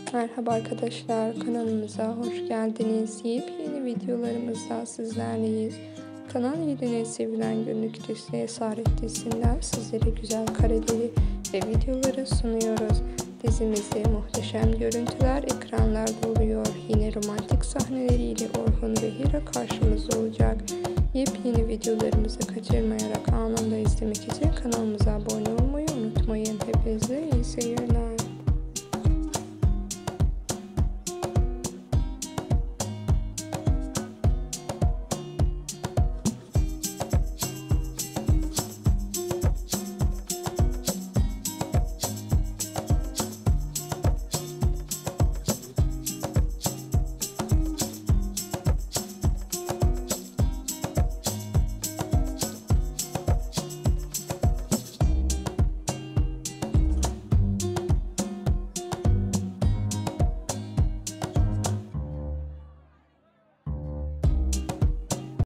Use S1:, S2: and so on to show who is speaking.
S1: Merhaba arkadaşlar, kanalımıza hoş geldiniz. Yepyeni videolarımızda sizlerleyiz. Kanal 7'nin sevilen günlük dizisi Esaret dizisinden sizlere güzel kareleri ve videoları sunuyoruz. Dizimizde muhteşem görüntüler ekranlarda oluyor. Yine romantik sahneleriyle Orhun ve Hira karşımızda olacak. Yepyeni videolarımızı kaçırmayarak anında izlemek için kanalımıza abone olmayı unutmayın. Hepinize iyi seyirler.